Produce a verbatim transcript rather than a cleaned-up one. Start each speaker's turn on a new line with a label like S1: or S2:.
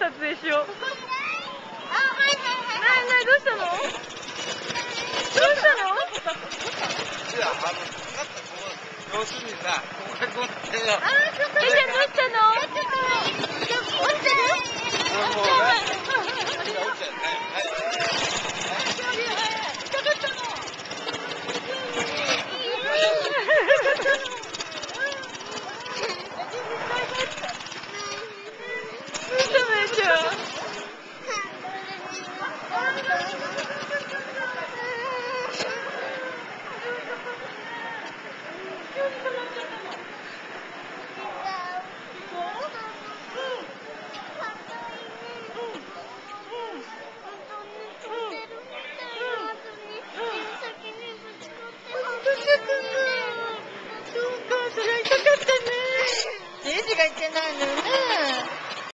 S1: 撮影しよう。なになに、どうしたの？どうしたの？
S2: いや、あの、要するにさ、ここがこうやってよ。
S1: あー、ちょっと。え、じゃあどうしたの？落ちてる？
S2: もうね。落ちちゃうね。はい。
S1: ネジがいけないのよね。